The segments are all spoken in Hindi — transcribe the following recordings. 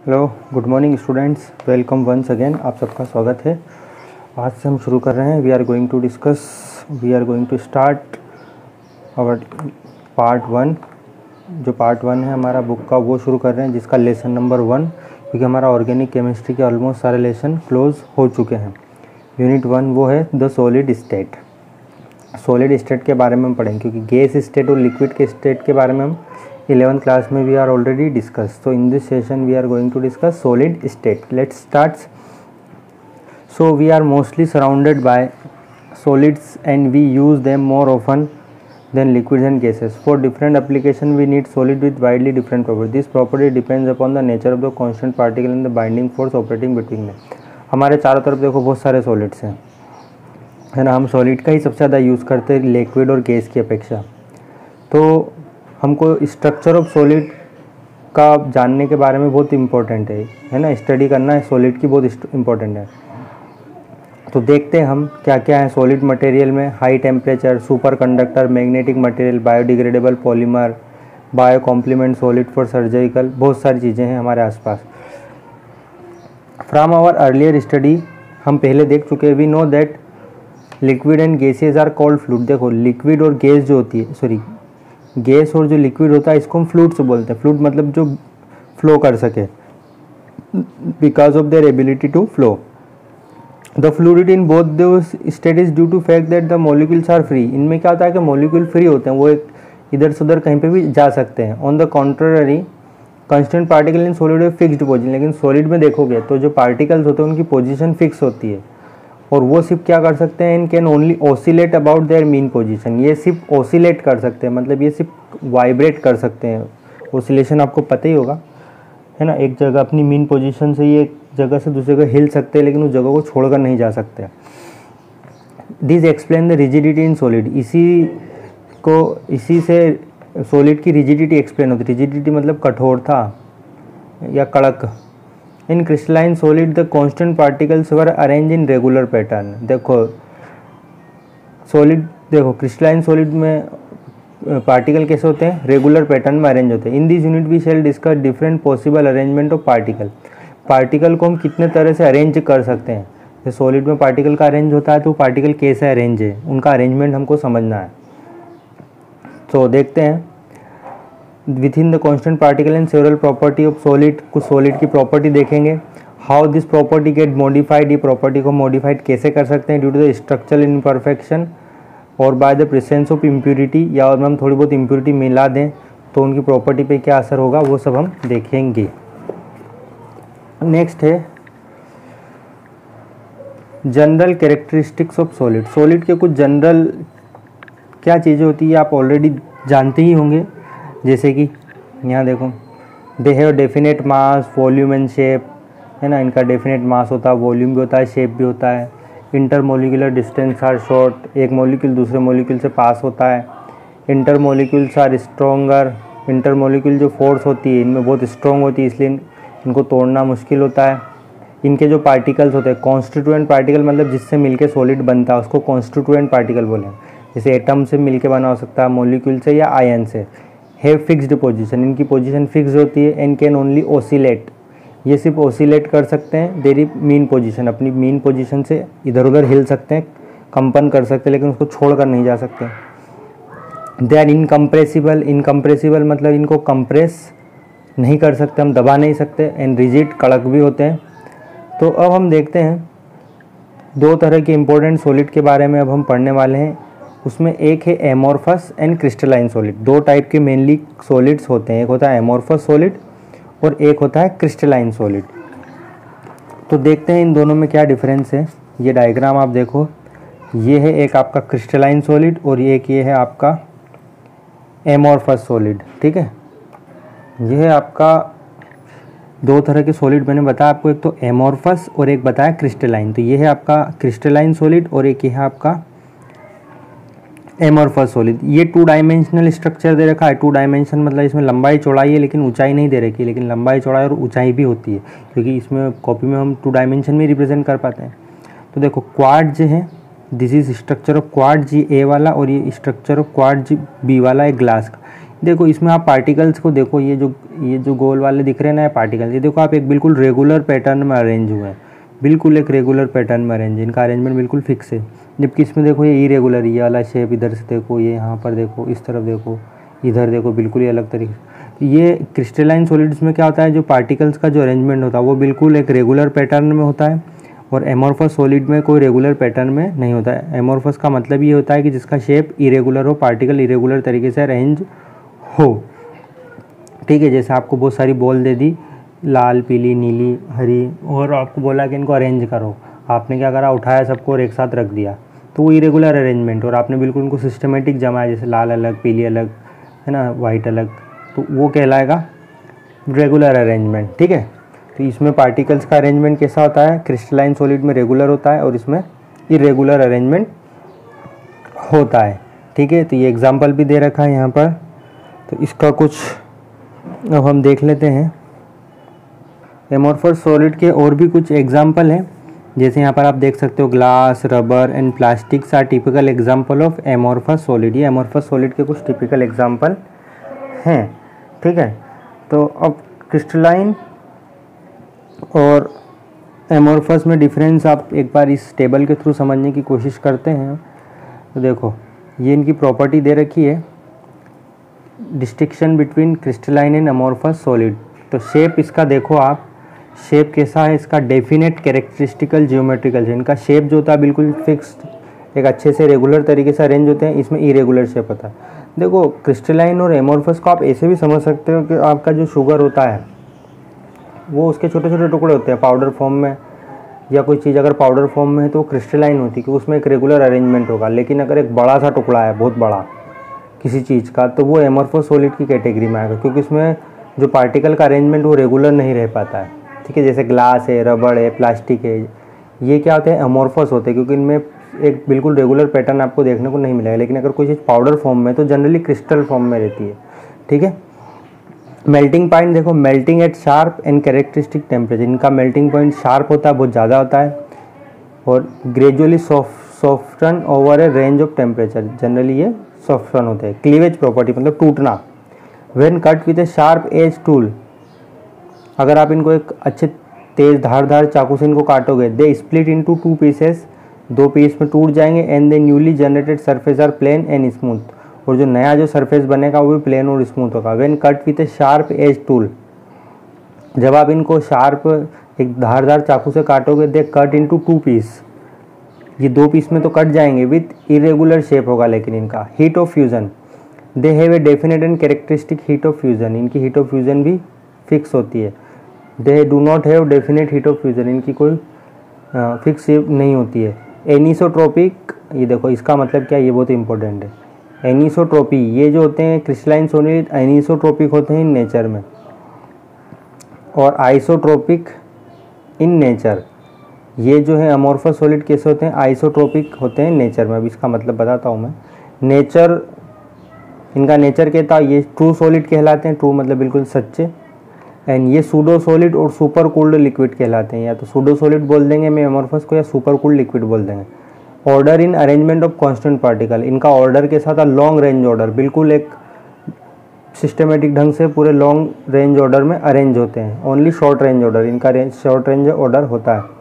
Hello, good morning students, welcome once again. आप सबका स्वागत है। आज से हम शुरू कर रहे हैं। We are going to start our part 1। जो पार्ट 1 है हमारा बुक का, वो शुरू कर रहे हैं, जिसका लेसन नंबर 1, क्योंकि हमारा ऑर्गेनिक केमिस्ट्री के ऑलमोस्ट सारे लेसन क्लोज हो चुके हैं। यूनिट 1 वो है the solid state. Solid state के बारे में हम पढ़ेंगे, क्योंकि गैस स्टेट और लिक्विड के स्टेट के बारे में हम 11th क्लास में we are already discuss. So in this session we are going to discuss solid state. Let's start. So we are mostly surrounded by solids and we use them more often than liquids and gases. For different application we need solid with widely different properties. This property depends upon the nature of the constant particle and the binding force operating between them. हमारे चारों तरफ देखो बहुत सारे सॉलिड्स हैं, है ना। हम सॉलिड का ही सबसे ज़्यादा यूज़ करते हैं लिक्विड और गैस की अपेक्षा। तो हमको स्ट्रक्चर ऑफ सॉलिड का जानने के बारे में बहुत इम्पोर्टेंट है ना। स्टडी करना है सॉलिड की बहुत इम्पोर्टेंट है। तो देखते हैं हम क्या क्या है सॉलिड मटेरियल में। High temperature, super conductor, magnetic material, biodegradable polymer, bio complement solid for surgical, बहुत सारी चीज़ें हैं हमारे आसपास। फ्रॉम आवर अर्लियर स्टडी हम पहले देख चुके हैं। We know that liquid and gases are called fluid. देखो लिक्विड और गैस जो होती है, गैस और जो लिक्विड होता है इसको हम फ्लूइड्स बोलते हैं। फ्लूइड मतलब जो फ्लो कर सके, because of their ability to flow. The fluid in both those state is due to fact that the molecules are free. इनमें क्या होता है कि मॉलिक्यूल फ्री होते हैं, वो एक इधर से उधर कहीं पे भी जा सकते हैं। On the contrary constant particle in solid है फिक्स्ड पोजीशन। लेकिन सॉलिड में देखोगे तो जो पार्टिकल्स होते हैं उनकी पोजीशन फिक्स होती है, और वो सिर्फ क्या कर सकते हैं, in can only oscillate about their mean position. ये सिर्फ ऑसिलेट कर सकते हैं, मतलब ये सिर्फ वाइब्रेट कर सकते हैं। ऑसिलेशन आपको पता ही होगा, है ना। एक जगह अपनी मीन पोजीशन से ये एक जगह से दूसरी जगह हिल सकते हैं, लेकिन उस जगह को छोड़कर नहीं जा सकते। This explain the rigidity in solid. इसी से सॉलिड की रिजिडिटी एक्सप्लेन होती है। रिजिडिटी मतलब कठोरता या कड़क। In crystalline solid the constant particles were arrange in regular pattern. देखो क्रिस्टलाइन सॉलिड में पार्टिकल कैसे होते हैं, रेगुलर पैटर्न में अरेंज होते हैं। In this unit we shall discuss different possible arrangement of particle को हम कितने तरह से अरेंज कर सकते हैं। जैसे सॉलिड में पार्टिकल का अरेंज होता है, तो पार्टिकल कैसे अरेंज है, उनका अरेंजमेंट हमको समझना है। तो देखते हैं with in the constant particle and several property of solid. कुछ सॉलिड की प्रॉपर्टी देखेंगे। How this property get modified. ये प्रॉपर्टी को मॉडिफाइड कैसे कर सकते हैं due to the structural imperfection और by the presence of impurity, या और हम थोड़ी बहुत इम्प्यूरिटी मिला दें तो उनकी प्रॉपर्टी पे क्या असर होगा, वो सब हम देखेंगे। नेक्स्ट है general characteristics of solid. Solid के कुछ जनरल क्या चीज़ें होती है आप ऑलरेडी जानते ही होंगे। जैसे कि यहाँ देखो, they have definite mass, volume and shape, है ना। इनका डेफिनेट मास होता है, वॉल्यूम भी होता है, शेप भी होता है। Intermolecular distance are short. एक मॉलिक्यूल दूसरे मॉलिक्यूल से पास होता है। इंटरमोलिक्यूल्स आर स्ट्रॉन्गर। इंटरमोलिक्यूल जो फोर्स होती है इनमें बहुत स्ट्रॉन्ग होती है, इसलिए इनको तोड़ना मुश्किल होता है। इनके जो पार्टिकल्स होते हैं, कॉन्स्टिट्यूएंट पार्टिकल मतलब जिससे मिलके सॉलिड बनता है, उसको कॉन्स्टिट्यूएंट पार्टिकल बोले। जैसे एटम से मिलके बना हो सकता है, मॉलिक्यूल से या आयन से। Have fixed position. इनकी पोजीशन फिक्स होती है। And can only oscillate. ये सिर्फ ऑसिलेट कर सकते हैं देरी मीन पोजीशन। अपनी मीन पोजीशन से इधर उधर हिल सकते हैं, कंपन कर सकते हैं, लेकिन उसको छोड़कर नहीं जा सकते। They are incompressible. इनकम्प्रेसिबल मतलब इनको कंप्रेस नहीं कर सकते, हम दबा नहीं सकते। एंड रिजिड, कड़क भी होते हैं। तो अब हम देखते हैं दो तरह के इंपॉर्टेंट सॉलिड के बारे में अब हम पढ़ने वाले हैं। उसमें एक है एमोर्फस एंड क्रिस्टलाइन सॉलिड। दो टाइप के मेनली सॉलिड्स होते हैं, एक होता है एमोर्फस सॉलिड और एक होता है क्रिस्टलाइन सॉलिड। तो देखते हैं इन दोनों में क्या डिफरेंस है। ये डायग्राम आप देखो, ये है एक आपका क्रिस्टलाइन सॉलिड और एक ये है आपका एमोर्फस सॉलिड, ठीक है। ये है आपका दो तरह के सॉलिड मैंने बताया आपको, एक तो एमोर्फस और एक बताया क्रिस्टलाइन। तो ये है आपका क्रिस्टलाइन सॉलिड और एक ये है आपका एमोर्फस सॉलिड। ये 2 डायमेंशनल स्ट्रक्चर दे रखा है। 2 डायमेंशन मतलब इसमें लंबाई चौड़ाई है, लेकिन ऊंचाई नहीं दे रखी है। लेकिन लंबाई चौड़ाई और ऊंचाई भी होती है, क्योंकि इसमें कॉपी में हम 2 डायमेंशन में रिप्रेजेंट कर पाते हैं। तो देखो क्वाड जो है, this is structure of quartz A वाला, और ये structure of quartz B वाला है ग्लास का। देखो इसमें आप पार्टिकल्स को देखो, ये जो गोल वाले दिख रहे हैं ना पार्टिकल्स, ये देखो आप एक बिल्कुल रेगुलर पैटर्न में अरेंज हुए हैं, बिल्कुल एक रेगुलर पैटर्न में अरेंज है, इनका अरेंजमेंट बिल्कुल फिक्स है। जबकि इसमें देखो ये इरेगुलर, ये वाला शेप इधर से देखो, ये यहाँ पर देखो, इस तरफ देखो, इधर देखो, बिल्कुल ही अलग तरीके से। ये क्रिस्टलाइन सॉलिड्स में क्या होता है, जो पार्टिकल्स का जो अरेंजमेंट होता है वो बिल्कुल एक रेगुलर पैटर्न में होता है, और एमोर्फस सॉलिड में कोई रेगुलर पैटर्न में नहीं होता है। एमोर्फस का मतलब ये होता है कि जिसका शेप इरेगुलर हो, पार्टिकल इरेगुलर तरीके से अरेंज हो, ठीक है। जैसे आपको बहुत सारी बॉल दे दी, लाल, पीली, नीली, हरी, और आपको बोला कि इनको अरेंज करो, आपने क्या करा, उठाया सबको और एक साथ रख दिया, तो वो इरेगुलर अरेंजमेंट, और आपने बिल्कुल उनको सिस्टमेटिक जमाया, जैसे लाल अलग, पीली अलग, है ना, वाइट अलग, तो वो कहलाएगा रेगुलर अरेंजमेंट, ठीक है। तो इसमें पार्टिकल्स का अरेंजमेंट कैसा होता है, क्रिस्टलाइन सॉलिड में रेगुलर होता है और इसमें इरेगुलर अरेंजमेंट होता है, ठीक है। तो ये एग्जाम्पल भी दे रखा है यहाँ पर, तो इसका कुछ अब हम देख लेते हैं। एमोर्फस सॉलिड के और भी कुछ एग्जाम्पल हैं, जैसे यहाँ पर आप देख सकते हो, glass, rubber and plastics are typical example of amorphous solid. ये एमोर्फस सॉलिड के कुछ टिपिकल एग्जाम्पल हैं, ठीक है। तो अब क्रिस्टलाइन और एमोर्फस में डिफरेंस आप एक बार इस टेबल के थ्रू समझने की कोशिश करते हैं। तो देखो ये इनकी प्रॉपर्टी दे रखी है, distinction between crystalline and amorphous solid. तो शेप इसका देखो आप, शेप कैसा है इसका, डेफिनेट कैरेक्टरिस्टिकल जियोमेट्रिकल। इनका शेप जो होता है बिल्कुल फिक्स्ड, एक अच्छे से रेगुलर तरीके से अरेंज होते हैं, इसमें इरेगुलर शेप होता है। देखो क्रिस्टलाइन और एमोर्फस को आप ऐसे भी समझ सकते हो कि आपका जो शुगर होता है वो उसके छोटे छोटे टुकड़े होते हैं पाउडर फॉर्म में, या कोई चीज़ अगर पाउडर फॉर्म में है तो वो क्रिस्टलाइन होती है कि उसमें एक रेगुलर अरेंजमेंट होगा। लेकिन अगर एक बड़ा सा टुकड़ा है, बहुत बड़ा किसी चीज़ का, तो वो एमोर्फस सॉलिड की कैटेगरी में आएगा, क्योंकि उसमें जो पार्टिकल का अरेंजमेंट वो रेगुलर नहीं रह पाता है, ठीक है। जैसे ग्लास है, रबड़ है, प्लास्टिक है, ये क्या होते हैं, अमोर्फस होते हैं, क्योंकि इनमें एक बिल्कुल रेगुलर पैटर्न आपको देखने को नहीं मिलेगा। लेकिन अगर कोई चीज़ पाउडर फॉर्म में तो जनरली क्रिस्टल फॉर्म में रहती है, ठीक है। मेल्टिंग पॉइंट देखो, melting at sharp and characteristic temperature. इनका मेल्टिंग पॉइंट शार्प होता है, बहुत ज़्यादा होता है, और gradually soften over a range of temperature. Generally ये सॉफ्टन होते हैं। क्लीवेज प्रॉपर्टी मतलब टूटना, when cut with a sharp edge tool, अगर आप इनको एक अच्छे तेज धारदार चाकू से इनको काटोगे, they split into two pieces, दो पीस में टूट जाएंगे, and they newly generated surface are plane and smooth, और जो नया जो सरफेस बनेगा वो भी प्लेन और स्मूथ होगा। When cut with a sharp edge tool, जब आप इनको शार्प एक धारदार चाकू से काटोगे, they cut into two piece, ये दो पीस में तो कट जाएंगे, विथ इरेगुलर शेप होगा। लेकिन इनका heat of fusion, they have a definite and characteristic heat of fusion, इनकी हीट ऑफ फ्यूजन भी फिक्स होती है। They do not have definite heat of fusion, इनकी कोई फिक्स नहीं होती है। एनिसोट्रोपिक, ये देखो इसका मतलब क्या है, ये बहुत इंपॉर्टेंट है। एनिसोट्रोपी, ये जो होते हैं क्रिस्टलाइन सॉलिड एनिसोट्रोपिक होते हैं इन नेचर में, और आइसोट्रोपिक इन नेचर। ये जो है अमोर्फस सॉलिड कैसे होते हैं, आइसोट्रोपिक होते हैं नेचर में। अब इसका मतलब बताता हूँ मैं। नेचर, इनका नेचर कहता है ये ट्रू सॉलिड कहलाते हैं, ट्रू मतलब बिल्कुल सच्चे, एंड ये सूडो सॉलिड और सुपर कूल्ड लिक्विड कहलाते हैं। या तो सूडो सॉलिड बोल देंगे मैं एमोर्फस को, या सुपर कूल्ड लिक्विड बोल देंगे। Order in arrangement of constant particle, इनका ऑर्डर के साथ लॉन्ग रेंज ऑर्डर, बिल्कुल एक सिस्टमेटिक ढंग से पूरे लॉन्ग रेंज ऑर्डर में अरेंज होते हैं। ओनली शॉर्ट रेंज ऑर्डर, इनका शॉर्ट रेंज ऑर्डर होता है।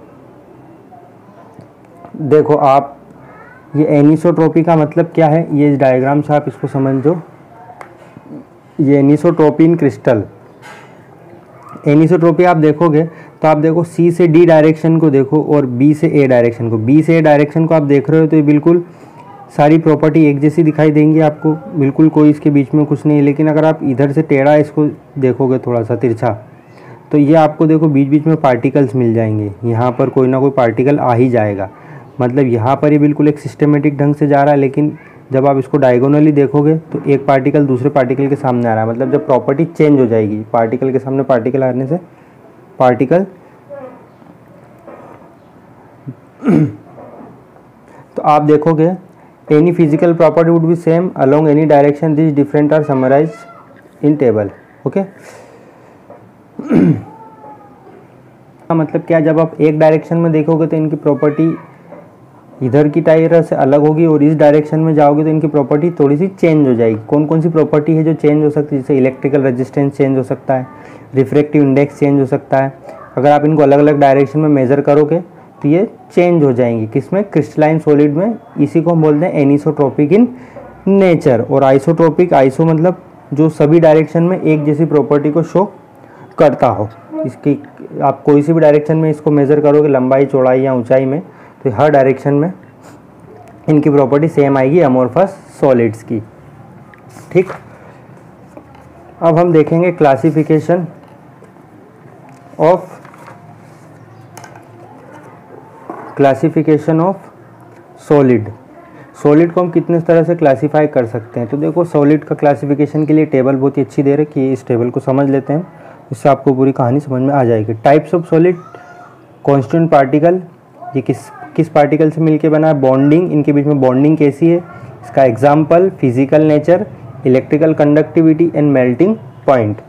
देखो आप, ये एनिसोट्रोपी का मतलब क्या है, ये डायग्राम से आप इसको समझो। ये एनिसोट्रोपी इन क्रिस्टल, एनिसोट्रोपी आप देखोगे तो आप देखो सी से डी डायरेक्शन को देखो और बी से ए डायरेक्शन को। बी से ए डायरेक्शन को आप देख रहे हो तो ये बिल्कुल सारी प्रॉपर्टी एक जैसी दिखाई देंगी आपको, बिल्कुल कोई इसके बीच में कुछ नहीं है। लेकिन अगर आप इधर से टेढ़ा इसको देखोगे थोड़ा सा तिरछा, तो ये आपको देखो बीच बीच में पार्टिकल्स मिल जाएंगे। यहाँ पर कोई ना कोई पार्टिकल आ ही जाएगा, मतलब यहाँ पर ये बिल्कुल एक सिस्टमेटिक ढंग से जा रहा है। लेकिन जब आप इसको डायगोनली देखोगे तो एक पार्टिकल दूसरे पार्टिकल के सामने आ रहा है, मतलब जब प्रॉपर्टी चेंज हो जाएगी, पार्टिकल के सामने पार्टिकल आने से पार्टिकल तो आप देखोगे any physical property would be same along any direction, this different are summarise in table. Okay, मतलब क्या, जब आप एक डायरेक्शन में देखोगे तो इनकी प्रॉपर्टी इधर की टायर से अलग होगी और इस डायरेक्शन में जाओगे तो इनकी प्रॉपर्टी थोड़ी सी चेंज हो जाएगी। कौन कौन सी प्रॉपर्टी है जो चेंज हो सकती है? जैसे इलेक्ट्रिकल रेजिस्टेंस चेंज हो सकता है, रिफ्रैक्टिव इंडेक्स चेंज हो सकता है। अगर आप इनको अलग अलग डायरेक्शन में मेज़र करोगे तो ये चेंज हो जाएंगी। किसमें? क्रिस्टलाइन सॉलिड में। इसी को हम बोलते हैं एनिसोट्रोपिक इन नेचर। और आइसोट्रोपिक, आइसो मतलब जो सभी डायरेक्शन में एक जैसी प्रॉपर्टी को शो करता हो। इसकी आप कोई सी भी डायरेक्शन में इसको मेज़र करोगे, लंबाई, चौड़ाई या ऊंचाई में, तो हर डायरेक्शन में इनकी प्रॉपर्टी सेम आएगी अमोर्फस सॉलिड्स की। ठीक, अब हम देखेंगे क्लासिफिकेशन ऑफ सॉलिड। सॉलिड को हम कितने तरह से क्लासीफाई कर सकते हैं? तो देखो, सॉलिड का क्लासिफिकेशन के लिए टेबल बहुत ही अच्छी दे रखी है। इस टेबल को समझ लेते हैं, इससे आपको पूरी कहानी समझ में आ जाएगी। Types of solid, constant particle, ये किस पार्टिकल से मिलके बना है? बॉन्डिंग, इनके बीच में बॉन्डिंग कैसी है? इसका example, physical nature, electrical conductivity and melting point.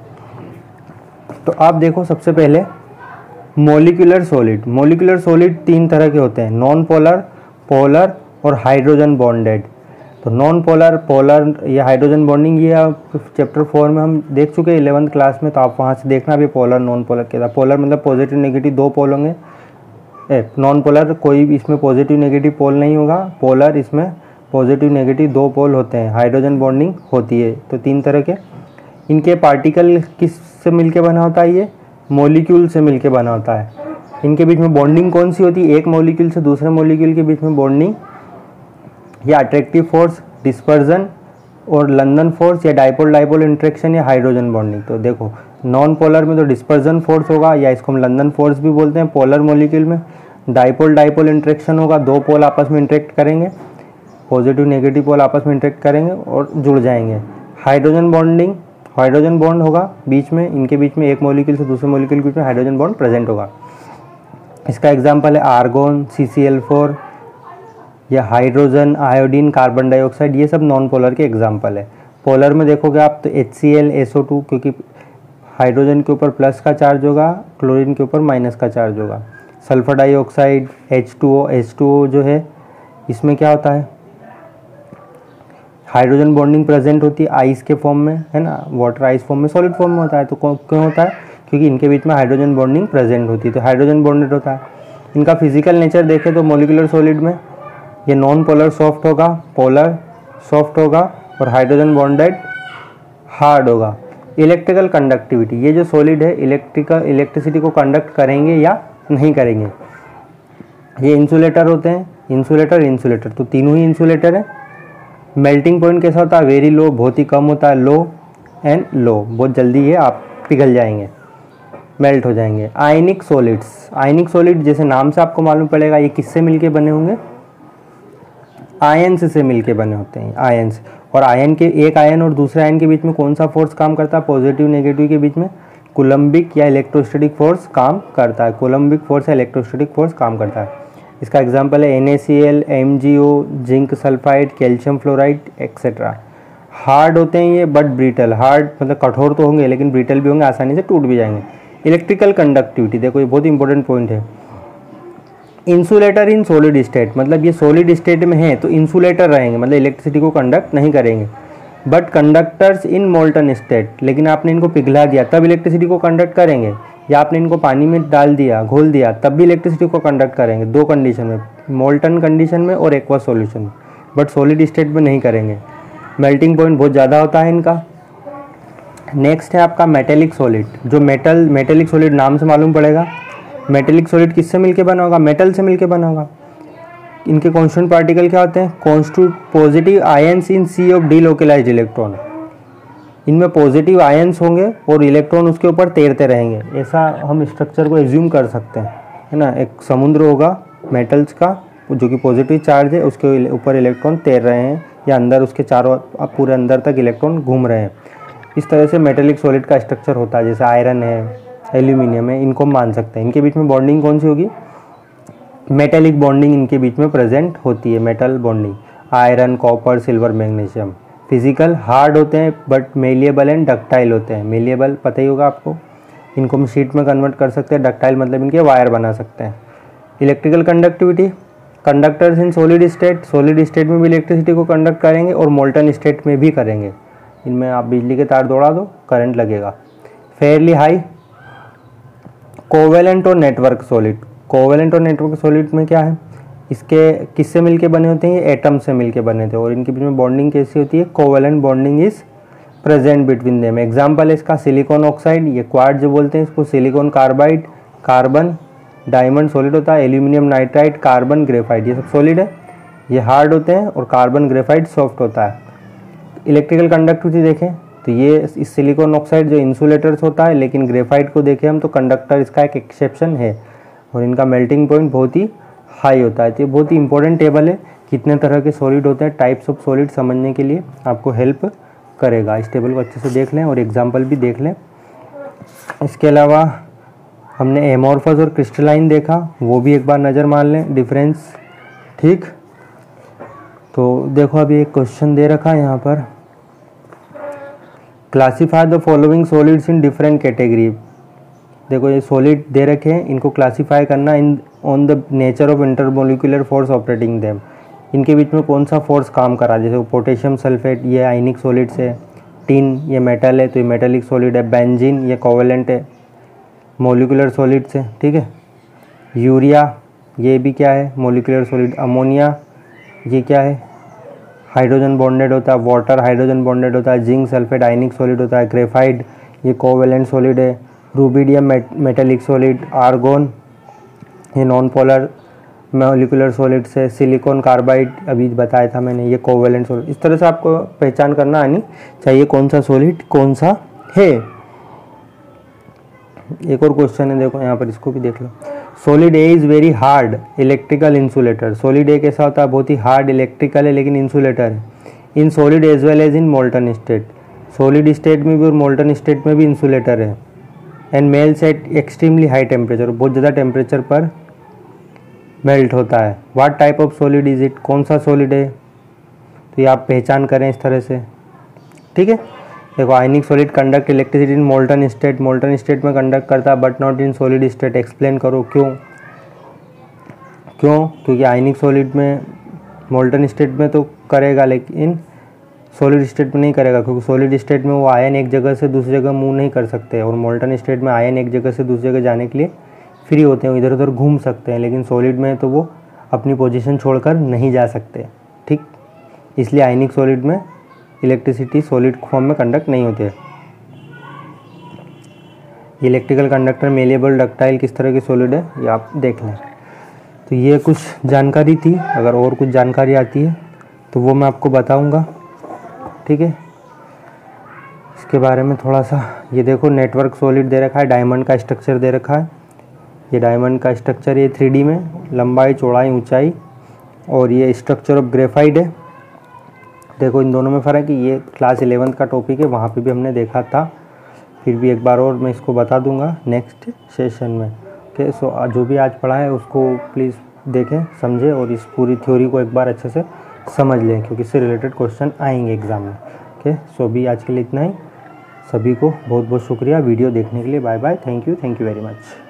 तो आप देखो, सबसे पहले मोलिकुलर सॉलिड। मोलिकुलर सॉलिड 3 तरह के होते हैं, नॉन पोलर, पोलर और हाइड्रोजन बॉन्डेड। तो नॉन पोलर, पोलर या हाइड्रोजन बॉन्डिंग, ये आप चैप्टर 4 में हम देख चुके हैं 11th क्लास में, तो आप वहाँ से देखना भी पोलर नॉन पोलर क्या था। पोलर मतलब पॉजिटिव नेगेटिव 2 पोल होंगे। नॉन पोलर कोई भी इसमें पॉजिटिव नेगेटिव पोल नहीं होगा। पोलर इसमें पॉजिटिव नेगेटिव 2 पोल होते हैं, हाइड्रोजन बॉन्डिंग होती है। तो 3 तरह के। इनके पार्टिकल किस से मिलके बना होता है? ये मॉलिक्यूल से मिलके बना होता है। इनके बीच में बॉन्डिंग कौन सी होती है? एक मॉलिक्यूल से दूसरे मॉलिक्यूल के बीच में बॉन्डिंग या अट्रैक्टिव फोर्स, डिस्पर्जन और लंदन फोर्स या डाइपोल डाइपोल इंट्रैक्शन या हाइड्रोजन बॉन्डिंग। तो देखो, नॉन पोलर में तो डिस्पर्जन फोर्स होगा या इसको हम लंदन फोर्स भी बोलते हैं। पोलर मॉलिक्यूल में डाइपोल डाइपोल इंट्रैक्शन होगा, 2 पोल आपस में इंट्रैक्ट करेंगे, पॉजिटिव नेगेटिव पोल आपस में इंट्रैक्ट करेंगे और जुड़ जाएंगे। हाइड्रोजन बॉन्डिंग, हाइड्रोजन बॉन्ड होगा बीच में, इनके बीच में एक मॉलिक्यूल से दूसरे मॉलिक्यूल के बीच में हाइड्रोजन बॉन्ड प्रेजेंट होगा। इसका एग्जांपल है आर्गोन, CCl4 या हाइड्रोजन, आयोडीन, कार्बन डाइऑक्साइड, ये सब नॉन पोलर के एग्जांपल है। पोलर में देखोगे आप तो HCl, SO2, क्योंकि हाइड्रोजन के ऊपर प्लस का चार्ज होगा, क्लोरीन के ऊपर माइनस का चार्ज होगा। सल्फर डाइऑक्साइड, H2O जो है, इसमें क्या होता है? हाइड्रोजन बॉन्डिंग प्रेजेंट होती है आइस के फॉर्म में, है ना, वाटर आइस फॉर्म में, सॉलिड फॉर्म में होता है। तो क्यों होता है? क्योंकि इनके बीच में हाइड्रोजन बॉन्डिंग प्रेजेंट होती है, तो हाइड्रोजन बॉन्डेड होता है। इनका फिजिकल नेचर देखें तो मोलिकुलर सॉलिड में ये नॉन पोलर सॉफ्ट होगा, पोलर सॉफ्ट होगा और हाइड्रोजन बॉन्डेड हार्ड होगा। इलेक्ट्रिकल कंडक्टिविटी, ये जो सॉलिड है इलेक्ट्रिसिटी को कंडक्ट करेंगे या नहीं करेंगे। ये इंसुलेटर होते हैं, इंसुलेटर, तो तीनों ही इंसुलेटर है। मेल्टिंग पॉइंट कैसा होता है? वेरी लो, बहुत ही कम होता है, लो एंड लो, बहुत जल्दी ये आप पिघल जाएंगे, मेल्ट हो जाएंगे। आयनिक सॉलिड्स, आयनिक सॉलिड जैसे नाम से आपको मालूम पड़ेगा ये किससे मिलके बने होंगे? आयन्स से मिलके बने होते हैं, आयन्स। और आयन के, एक आयन और दूसरे आयन के बीच में कौन सा फोर्स काम करता है? पॉजिटिव नेगेटिव के बीच में कूलम्बिक या इलेक्ट्रोस्टैटिक फोर्स काम करता है। कूलम्बिक फोर्स या इलेक्ट्रोस्टैटिक फोर्स काम करता है। इसका एग्जांपल है NaCl, MgO, zinc sulphide, calcium fluoride etcetera. Hard होते हैं ये बट ब्रिटल, हार्ड मतलब कठोर तो होंगे लेकिन ब्रिटल भी होंगे, आसानी से टूट भी जाएंगे। इलेक्ट्रिकल कंडक्टिविटी, देखो ये बहुत इंपॉर्टेंट पॉइंट है। इंसुलेटर इन सॉलिड स्टेट, मतलब ये सॉलिड स्टेट में है तो इंसुलेटर रहेंगे, मतलब इलेक्ट्रिसिटी को कंडक्ट नहीं करेंगे। But conductors in molten state, लेकिन आपने इनको पिघला दिया तब इलेक्ट्रिसिटी को कंडक्ट करेंगे, या आपने इनको पानी में डाल दिया, घोल दिया, तब भी इलेक्ट्रिसिटी को कंडक्ट करेंगे। 2 कंडीशन में, मोल्टन कंडीशन में और एक्वा सॉल्यूशन में, बट सॉलिड स्टेट में नहीं करेंगे। मेल्टिंग पॉइंट बहुत ज़्यादा होता है इनका। नेक्स्ट है आपका मेटेलिक सॉलिड, जो मेटेलिक सॉलिड नाम से मालूम पड़ेगा। मेटेलिक सॉलिड किससे मिलके बना होगा? मेटल से मिलके बना होगा। इनके कांस्टेंट पार्टिकल क्या होते हैं? Constant positive ions in sea of delocalised electron. इनमें पॉजिटिव आयंस होंगे और इलेक्ट्रॉन उसके ऊपर तैरते रहेंगे, ऐसा हम स्ट्रक्चर को एज्यूम कर सकते हैं, है ना। एक समुद्र होगा मेटल्स का जो कि पॉजिटिव चार्ज है, उसके ऊपर इलेक्ट्रॉन तैर रहे हैं या अंदर उसके चारों पूरे अंदर तक इलेक्ट्रॉन घूम रहे हैं। इस तरह से मेटेलिक सॉलिड का स्ट्रक्चर होता है। जैसे आयरन है, एल्यूमिनियम है, इनको मान सकते हैं। इनके बीच में बॉन्डिंग कौन सी होगी? मेटेलिक बॉन्डिंग इनके बीच में प्रेजेंट होती है, metal bonding. Iron, copper, silver, magnesium. Physical hard होते हैं बट मेलिएबल एंड डक्टाइल होते हैं। मेलिएबल पता ही होगा आपको, इनको हम शीट में कन्वर्ट कर सकते हैं। डक्टाइल मतलब इनके वायर बना सकते हैं। Electrical conductivity, conductors in solid state में भी इलेक्ट्रिसिटी को कंडक्ट करेंगे और मोल्टन स्टेट में भी करेंगे। इनमें आप बिजली के तार दौड़ा दो, करंट लगेगा। फेयरली हाई कोवेलेंट और नेटवर्क सॉलिड। कोवेलेंट और नेटवर्क सॉलिड में क्या है, इसके किससे मिलके बने होते हैं, ये एटम से मिलके बने थे और इनके बीच में बॉन्डिंग कैसी होती है, covalent bonding is present between them. Example है इसका सिलिकॉन ऑक्साइड, ये क्वार्ट्ज जो बोलते हैं इसको, silicon carbide, carbon diamond solid होता है, एल्यूमिनियम नाइट्राइड, कार्बन ग्रेफाइट, ये सब सॉलिड है, ये हार्ड होते हैं और कार्बन ग्रेफाइट सॉफ्ट होता है। इलेक्ट्रिकल कंडक्टिविटी देखें तो ये इस सिलिकॉन ऑक्साइड जो इंसुलेटर्स होता है, लेकिन ग्रेफाइट को देखें हम तो कंडक्टर इसका एक एक्सेप्शन है और इनका मेल्टिंग पॉइंट बहुत ही हाई होता है। तो ये बहुत ही इंपॉर्टेंट टेबल है, कितने तरह के सॉलिड होते हैं, टाइप्स ऑफ सॉलिड समझने के लिए आपको हेल्प करेगा। इस टेबल को अच्छे से देख लें और एग्जाम्पल भी देख लें। इसके अलावा हमने एमोर्फस और क्रिस्टलाइन देखा, वो भी एक बार नज़र मार लें डिफरेंस, ठीक। तो देखो अभी एक क्वेश्चन दे रखा है यहाँ पर, classify the following solids in different category. देखो ये सॉलिड दे रखे हैं, इनको क्लासीफाई करना in on the nature of intermolecular force operating them, इनके बीच में कौन सा फोर्स काम कर रहा है। जैसे पोटेशियम सल्फेट ये आयनिक सॉलिड्स है, टिन ये मेटल है तो ये मेटेलिक सॉलिड है, बेंजीन ये कोवेलेंट है, मोलिकुलर सॉलिड्स है, ठीक है। यूरिया ये भी क्या है, मोलिकुलर सॉलिड। अमोनिया ये क्या है, हाइड्रोजन बॉन्डेड होता है। वाटर हाइड्रोजन बॉन्डेड होता है। जिंक सल्फेट आयनिक सॉलिड होता है। ग्रेफाइट ये कोवेलेंट सॉलिड है। Rubidium metallic solid. आर्गोन ये नॉन पोलर मोलिकुलर सॉलिड से। सिलिकॉन कार्बाइड अभी बताया था मैंने, ये कोवेलेंट सॉलिड। इस तरह से आपको पहचान करना आनी चाहिए कौन सा सॉलिड कौन सा है। एक और क्वेश्चन है, देखो यहाँ पर, इसको भी देख लो। Solid A is very hard electrical insulator. Solid A कैसा होता है, बहुत ही हार्ड इलेक्ट्रिकल है लेकिन इंसुलेटर है। In solid as well as in molten state, solid state में भी और मोल्टन स्टेट में भी इंसुलेटर है। And melts at extremely high temperature, बहुत ज़्यादा टेम्परेचर पर मेल्ट होता है। What type of solid is it, कौन सा सॉलिड है, तो ये आप पहचान करें इस तरह से, ठीक है। देखो ionic solid conduct electricity in molten state, molten state में कंडक्ट करता है but not in solid state. Explain करो क्यों। क्योंकि आयनिक सॉलिड में मोल्टन स्टेट में तो करेगा लेकिन सॉलिड स्टेट में नहीं करेगा, क्योंकि सॉलिड स्टेट में वो आयन एक जगह से दूसरी जगह मूव नहीं कर सकते और मोल्टन स्टेट में आयन एक जगह से दूसरी जगह जाने के लिए फ्री होते हैं, इधर उधर घूम सकते हैं। लेकिन सॉलिड में तो वो अपनी पोजीशन छोड़कर नहीं जा सकते, ठीक। इसलिए आयनिक सॉलिड में इलेक्ट्रिसिटी सॉलिड फॉर्म में कंडक्ट नहीं होती है। इलेक्ट्रिकल कंडक्टर मेलेबल डक्टाइल किस तरह की सॉलिड है ये आप देख लें। तो ये कुछ जानकारी थी, अगर और कुछ जानकारी आती है तो वो मैं आपको बताऊंगा, ठीक है। इसके बारे में थोड़ा सा, ये देखो नेटवर्क सॉलिड दे रखा है, डायमंड का स्ट्रक्चर दे रखा है। ये डायमंड का स्ट्रक्चर ये 3D में, लंबाई चौड़ाई ऊंचाई, और ये स्ट्रक्चर ऑफ ग्रेफाइट है। देखो इन दोनों में फ़र्क है, ये क्लास 11th का टॉपिक है, वहाँ पे भी हमने देखा था, फिर भी एक बार और मैं इसको बता दूंगा नेक्स्ट सेशन में। ओके, सो जो भी आज पढ़ा है उसको प्लीज़ देखें, समझें और इस पूरी थ्योरी को एक बार अच्छे से समझ लें, क्योंकि इससे रिलेटेड क्वेश्चन आएंगे एग्ज़ाम में। ओके, सो अभी आज के लिए इतना ही। सभी को बहुत बहुत शुक्रिया वीडियो देखने के लिए। Bye bye, thank you very much.